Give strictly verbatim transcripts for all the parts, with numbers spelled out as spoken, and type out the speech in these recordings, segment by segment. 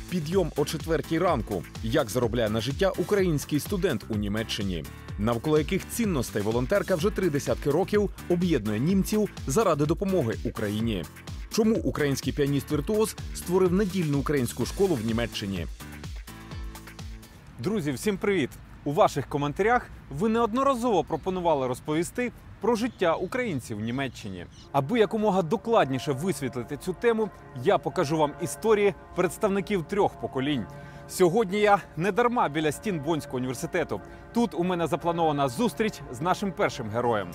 Підйом о четвертій ранку. Як заробляє на життя український студент у Німеччині? Навколо яких цінностей волонтерка вже три десятки років об'єднує німців заради допомоги Україні? Чому український піаніст-віртуоз створив недільну українську школу в Німеччині? Друзі, всім привіт! У ваших коментарях ви неодноразово пропонували розповісти про життя українців в Німеччині. Аби якомога докладніше висвітлити цю тему, я покажу вам історії представників трьох поколінь. Сьогодні я не дарма біля стін Боннського університету. Тут у мене запланована зустріч з нашим першим героєм.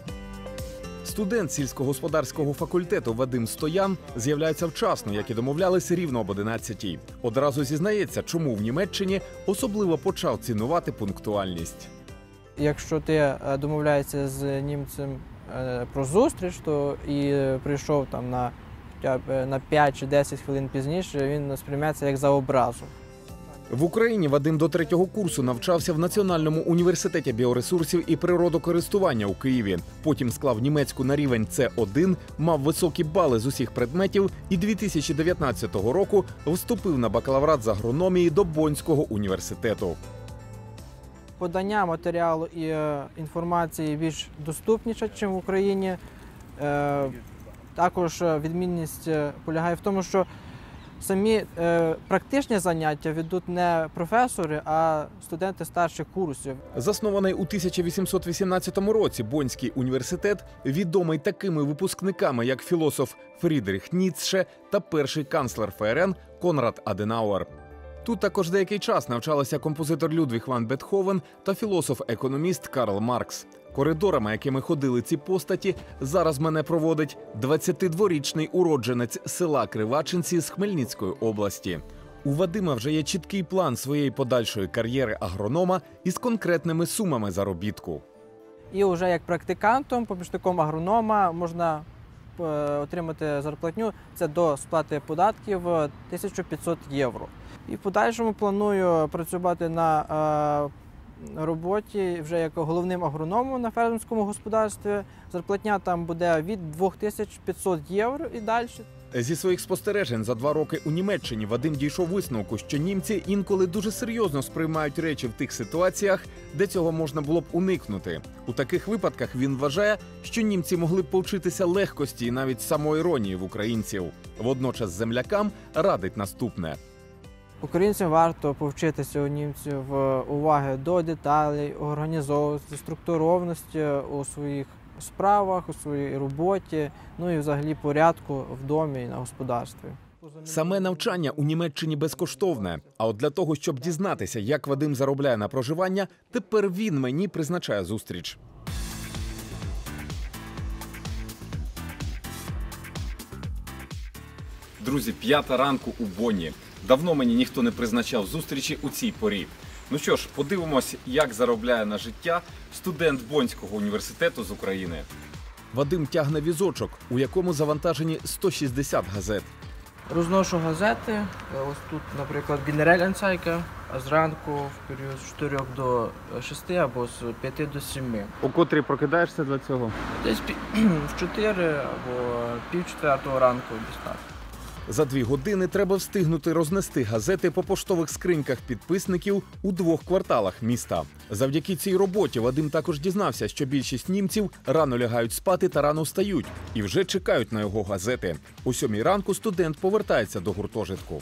Студент сільськогосподарського факультету Вадим Стоян з'являється вчасно, як і домовлялись, рівно об одинадцятій. Одразу зізнається, чому в Німеччині особливо почав цінувати пунктуальність. Якщо ти домовляєшся з німцем про зустріч, то і прийшов там на, на п'ять чи десять хвилин пізніше, він сприйметься як за образу. В Україні Вадим до третього курсу навчався в Національному університеті біоресурсів і природокористування у Києві. Потім склав німецьку на рівень С один, мав високі бали з усіх предметів і дві тисячі дев'ятнадцятого року вступив на бакалаврат з агрономії до Боннського університету. Подання матеріалу і е, інформації більш доступніше, ніж в Україні. Е, також відмінність полягає в тому, що самі е, практичні заняття ведуть не професори, а студенти старших курсів. Заснований у тисяча вісімсот вісімнадцятому році Боннський університет відомий такими випускниками, як філософ Фрідріх Ніцше та перший канцлер ФРН Конрад Аденауер. Тут також деякий час навчалися композитор Людвіг ван Бетховен та філософ-економіст Карл Маркс. Коридорами, якими ходили ці постаті, зараз мене проводить двадцятидворічний уродженець села Кривачинці з Хмельницької області. У Вадима вже є чіткий план своєї подальшої кар'єри агронома із конкретними сумами заробітку. І вже як практикантом, помічником агронома можна отримати зарплатню, це до сплати податків тисяча п'ятсот євро. І в подальшому планую працювати на роботі вже як головним агрономом на фермерському господарстві. Зарплатня там буде від двох тисяч п'ятсот євро і далі. Зі своїх спостережень за два роки у Німеччині Вадим дійшов висновку, що німці інколи дуже серйозно сприймають речі в тих ситуаціях, де цього можна було б уникнути. У таких випадках він вважає, що німці могли б повчитися легкості і навіть самоіронії в українців. Водночас землякам радить наступне. Українцям варто повчитися у німців уваги до деталей, організованості, структурованості у своїх справах, у своїй роботі, ну і взагалі порядку в домі і на господарстві. Саме навчання у Німеччині безкоштовне. А от для того, щоб дізнатися, як Вадим заробляє на проживання, тепер він мені призначає зустріч. Друзі, п'ята ранку у Бонні. Давно мені ніхто не призначав зустрічі у цій порі. Ну що ж, подивимось, як заробляє на життя студент Боннського університету з України. Вадим тягне візочок, у якому завантажені сто шістдесят газет. Розношу газети. Ось тут, наприклад, General Anzeiger, а зранку в період з чотирьох до шести або з п'яти до семи. У котрій прокидаєшся для цього? Десь в чотири або пів четвертого ранку, десь так. За дві години треба встигнути рознести газети по поштових скриньках підписників у двох кварталах міста. Завдяки цій роботі Вадим також дізнався, що більшість німців рано лягають спати та рано встають і вже чекають на його газети. О сьомій ранку студент повертається до гуртожитку.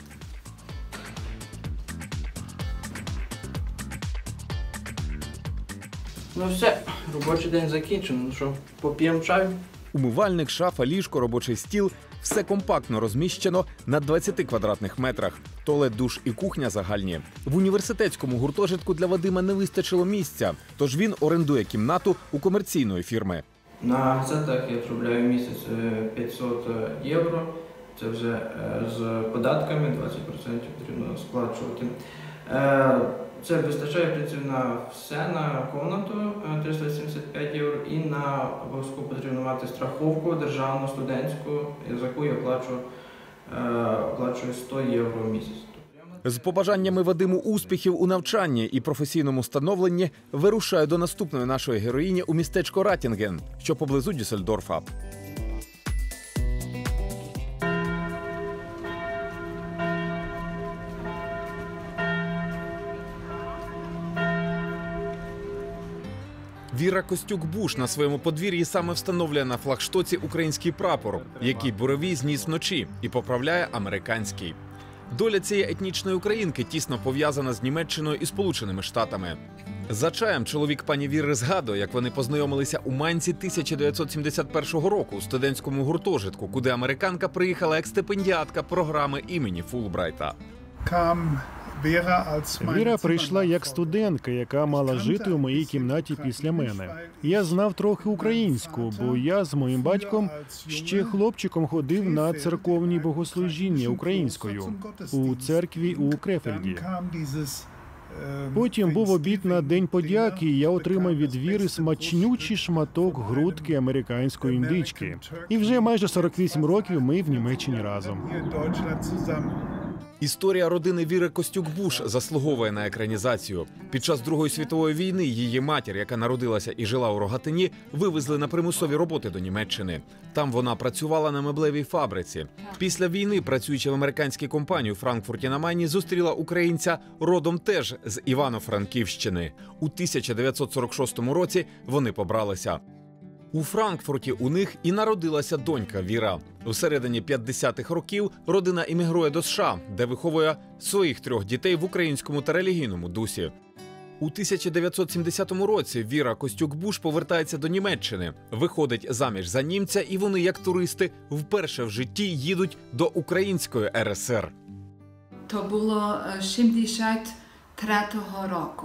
Ну все, робочий день закінчено. Ну що, поп'ємо чаю? Умивальник, шафа, ліжко, робочий стіл – все компактно розміщено на двадцяти квадратних метрах. Туалет, душ і кухня загальні. В університетському гуртожитку для Вадима не вистачило місця, тож він орендує кімнату у комерційної фірми. На газетах я заробляю в місяць п'ятсот євро. Це вже з податками, двадцять відсотків потрібно сплачувати. Це вистачає, в принципі, на все, на комнату триста сімдесят п'ять євро і на обов'язково потрібно мати страховку державну, студентську, за яку я оплачую, оплачую сто євро в місяць. З побажаннями Вадиму успіхів у навчанні і професійному становленні вирушаю до наступної нашої героїні у містечко Ратінген, що поблизу Дюссельдорфа. Віра Костюк-Буш на своєму подвір'ї саме встановлює на флагштоці український прапор, який Буровій зніс вночі, і поправляє американський. Доля цієї етнічної українки тісно пов'язана з Німеччиною і Сполученими Штатами. За чаєм чоловік пані Віри згадує, як вони познайомилися у Манці тисяча дев'ятсот сімдесят першого року у студентському гуртожитку, куди американка приїхала як стипендіатка програми імені Фулбрайта. Віра прийшла як студентка, яка мала жити у моїй кімнаті після мене. Я знав трохи українську, бо я з моїм батьком ще хлопчиком ходив на церковні богослужіння українською у церкві у Крефельді. Потім був обід на День подяки, і я отримав від Віри смачнючий шматок грудки американської індички. І вже майже сорок вісім років ми в Німеччині разом. Історія родини Віри Костюк-Буш заслуговує на екранізацію. Під час Другої світової війни її матір, яка народилася і жила у Рогатині, вивезли на примусові роботи до Німеччини. Там вона працювала на меблевій фабриці. Після війни, працюючи в американській компанії у Франкфурті на Майні, зустріла українця родом теж з Івано-Франківщини. У тисяча дев'ятсот сорок шостому році вони побралися. У Франкфурті у них і народилася донька Віра. У середині п'ятдесятих років родина іммігрує до США, де виховує своїх трьох дітей в українському та релігійному дусі. У тисяча дев'ятсот сімдесятому році Віра Костюк-Буш повертається до Німеччини, виходить заміж за німця, і вони, як туристи, вперше в житті їдуть до української ер ес ер. То було сімдесят третього року.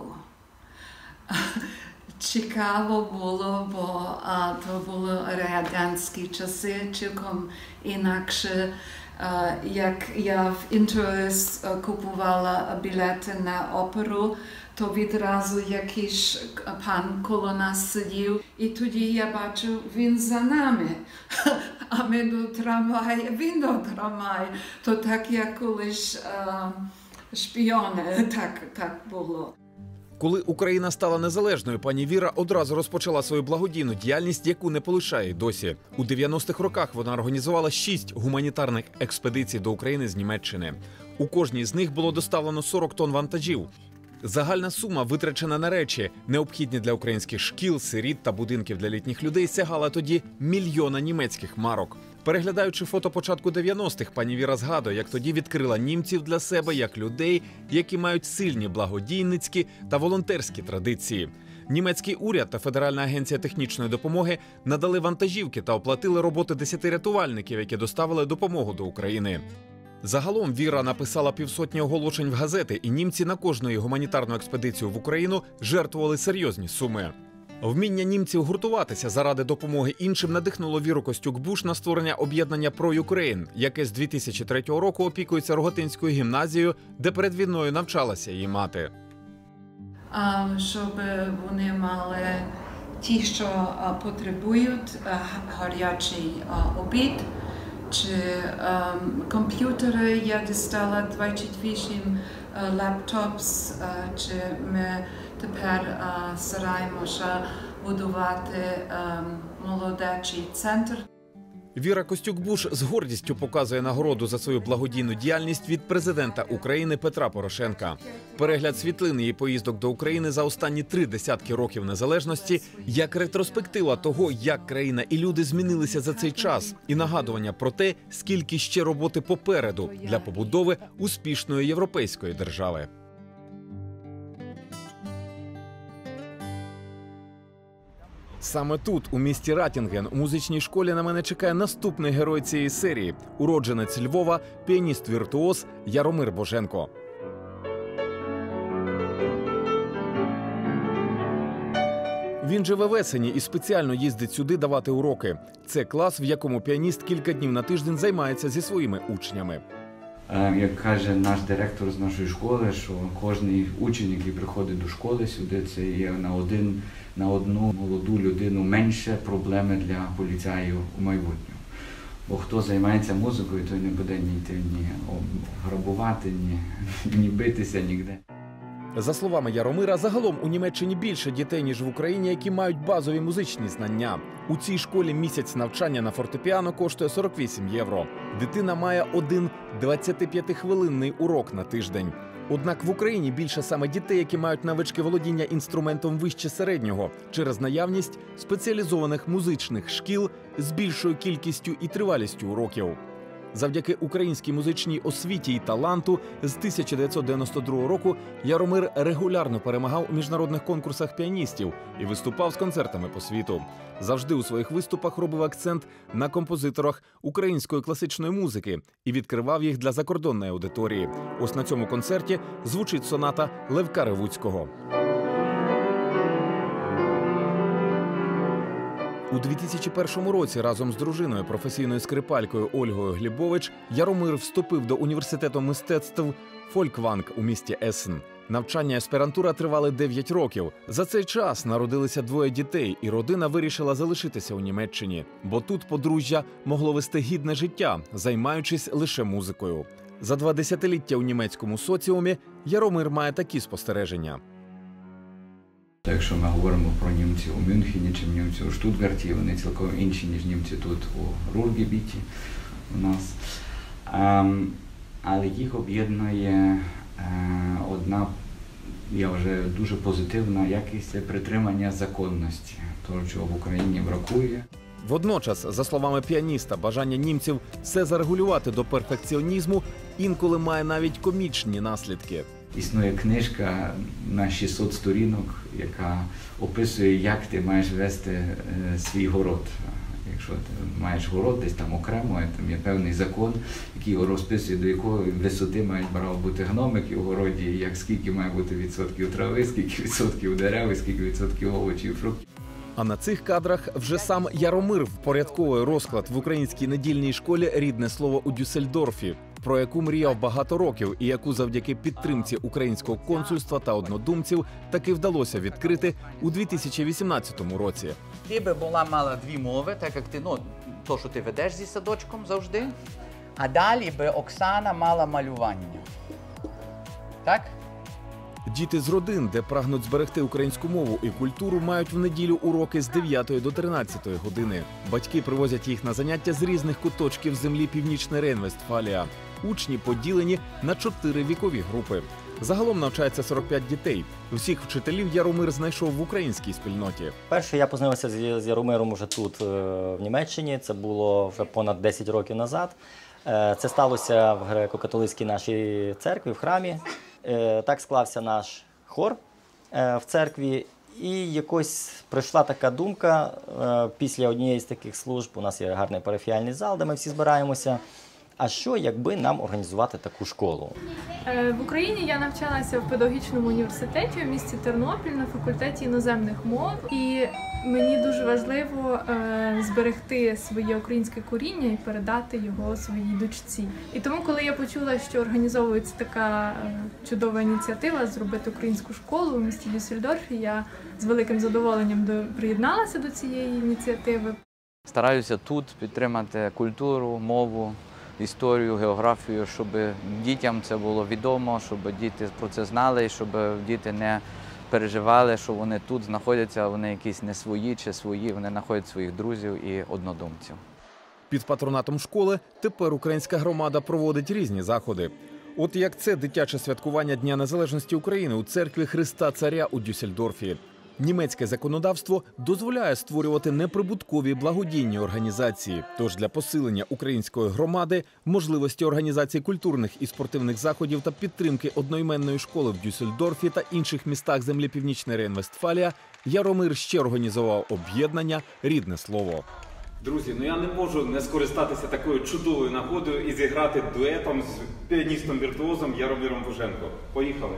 Цікаво було, бо а, то були радянські часи, цілком інакше. А, як я в Інтерес купувала білети на оперу, то відразу якийсь пан коло нас сидів, і тоді я бачу, він за нами, а ми до трамваю, він до трамваю. То так як колись а, шпіони, так, так було. Коли Україна стала незалежною, пані Віра одразу розпочала свою благодійну діяльність, яку не полишає й досі. У дев'яностих роках вона організувала шість гуманітарних експедицій до України з Німеччини. У кожній з них було доставлено сорок тонн вантажів. Загальна сума, витрачена на речі, необхідні для українських шкіл, сиріт та будинків для літніх людей, сягала тоді мільйона німецьких марок. Переглядаючи фото початку дев'яностих, пані Віра згадує, як тоді відкрила німців для себе як людей, які мають сильні благодійницькі та волонтерські традиції. Німецький уряд та Федеральна агенція технічної допомоги надали вантажівки та оплатили роботи десяти рятувальників, які доставили допомогу до України. Загалом Віра написала півсотні оголошень в газети, і німці на кожну її гуманітарну експедицію в Україну жертвували серйозні суми. Вміння німців гуртуватися заради допомоги іншим надихнуло Віру Костюк-Буш на створення об'єднання «Про-Юкрейн», яке з дві тисячі третього року опікується Рогатинською гімназією, де перед війною навчалася її мати. А, щоб вони мали ті, що потребують, гарячий обід, чи um, комп'ютери, я дістала двадцять вісім uh, лаптопс, uh, чи ми тепер uh, стараємося будувати um, молодечий центр. Віра Костюк-Буш з гордістю показує нагороду за свою благодійну діяльність від президента України Петра Порошенка. Перегляд світлин її поїздок до України за останні три десятки років незалежності як ретроспектива того, як країна і люди змінилися за цей час, і нагадування про те, скільки ще роботи попереду для побудови успішної європейської держави. Саме тут, у місті Ратінген, у музичній школі на мене чекає наступний герой цієї серії – уродженець Львова, піаніст-віртуоз Яромир Боженко. Він живе в Есені і спеціально їздить сюди давати уроки. Це клас, в якому піаніст кілька днів на тиждень займається зі своїми учнями. Як каже наш директор з нашої школи, що кожен учень, який приходить до школи сюди, це є на один, на одну молоду людину менше проблеми для поліцаїв у майбутньому. Бо хто займається музикою, той не буде ні йти, ні грабувати, ні, ні битися ніде. За словами Яромира, загалом у Німеччині більше дітей, ніж в Україні, які мають базові музичні знання. У цій школі місяць навчання на фортепіано коштує сорок вісім євро. Дитина має один двадцятип'ятихвилинний урок на тиждень. Однак в Україні більше саме дітей, які мають навички володіння інструментом вище середнього, через наявність спеціалізованих музичних шкіл з більшою кількістю і тривалістю уроків. Завдяки українській музичній освіті і таланту з тисяча дев'ятсот дев'яносто другого року Яромир регулярно перемагав у міжнародних конкурсах піаністів і виступав з концертами по світу. Завжди у своїх виступах робив акцент на композиторах української класичної музики і відкривав їх для закордонної аудиторії. Ось на цьому концерті звучить соната Левка Ревуцького. У дві тисячі першому році разом з дружиною, професійною скрипалькою Ольгою Глібович, Яромир вступив до університету мистецтв Фолькванг у місті Есен. Навчання і аспірантура тривали дев'ять років. За цей час народилися двоє дітей, і родина вирішила залишитися у Німеччині. Бо тут подружжя могло вести гідне життя, займаючись лише музикою. За два десятиліття у німецькому соціумі Яромир має такі спостереження. Якщо ми говоримо про німців у Мюнхені чи німців у Штутгарті, вони цілком інші, ніж німці тут у Рургебіті у нас. Ем, але їх об'єднує е, одна, я вже дуже позитивна якість – це притримання законності, того, чого в Україні бракує. Водночас, за словами піаніста, бажання німців все зарегулювати до перфекціонізму інколи має навіть комічні наслідки. Існує книжка на шістсот сторінок, яка описує, як ти маєш вести е, свій город. Якщо ти маєш город десь там окремо, там є певний закон, який розписує, до якої висоти мають право бути гномики у городі, як скільки має бути відсотків трави, скільки відсотків дерев, скільки відсотків овочів, фруктів. А на цих кадрах вже сам Яромир впорядковує розклад в українській недільній школі «Рідне слово» у Дюссельдорфі, про яку мріяв багато років і яку завдяки підтримці українського консульства та однодумців таки вдалося відкрити у дві тисячі вісімнадцятому році. Ти би була мала дві мови, так як ти, ну, то, що ти ведеш зі садочком завжди, а далі би Оксана мала малювання. Так? Діти з родин, де прагнуть зберегти українську мову і культуру, мають в неділю уроки з дев'ятої до тринадцятої години. Батьки привозять їх на заняття з різних куточків землі Північна Рейн-Вестфалія. Учні поділені на чотири вікові групи. Загалом навчається сорок п'ять дітей. Всіх вчителів Яромир знайшов в українській спільноті. Перше я познайомився з Яромиром вже тут, в Німеччині. Це було вже понад десять років назад. Це сталося в греко-католицькій нашій церкві, в храмі. Так склався наш хор в церкві, і якось прийшла така думка після однієї з таких служб, у нас є гарний парафіальний зал, де ми всі збираємося, а що, якби нам організувати таку школу? В Україні я навчалася в педагогічному університеті у місті Тернопіль на факультеті іноземних мов, і мені дуже важливо е, зберегти своє українське коріння і передати його своїй дочці. І тому, коли я почула, що організовується така е, чудова ініціатива зробити українську школу у місті Дюссельдорфі, я з великим задоволенням до, приєдналася до цієї ініціативи. Стараюся тут підтримати культуру, мову, історію, географію, щоб дітям це було відомо, щоб діти про це знали, щоб діти не переживали, що вони тут знаходяться, а вони якісь не свої чи свої, вони знаходять своїх друзів і однодумців. Під патронатом школи тепер українська громада проводить різні заходи. От як це дитяче святкування Дня Незалежності України у церкві Христа Царя у Дюссельдорфі. Німецьке законодавство дозволяє створювати неприбуткові благодійні організації. Тож для посилення української громади, можливості організації культурних і спортивних заходів та підтримки одноіменної школи в Дюссельдорфі та інших містах землі Північна Рейн-Вестфалія Яромир ще організував об'єднання «Рідне слово». Друзі, ну я не можу не скористатися такою чудовою нагодою і зіграти дуетом з піаністом-віртуозом Яромиром Вуженко. Поїхали!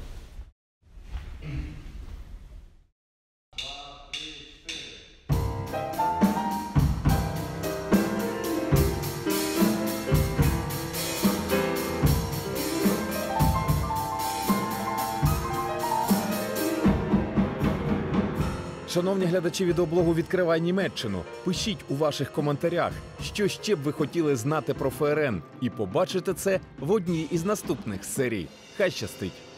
Шановні глядачі відеоблогу «Відкривай Німеччину», пишіть у ваших коментарях, що ще б ви хотіли знати про ФРН, і побачите це в одній із наступних серій. Хай щастить!